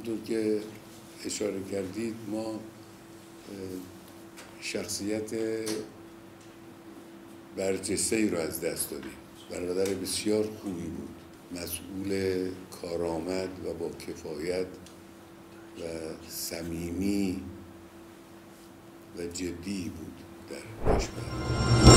همونطور که اشاره کردید ما شخصیت برجسته‌ای رو از دست دادیم. برادر بسیار خوبی بود، مسئول کارآمد و با کفایت و صمیمی و جدی بود در کشور.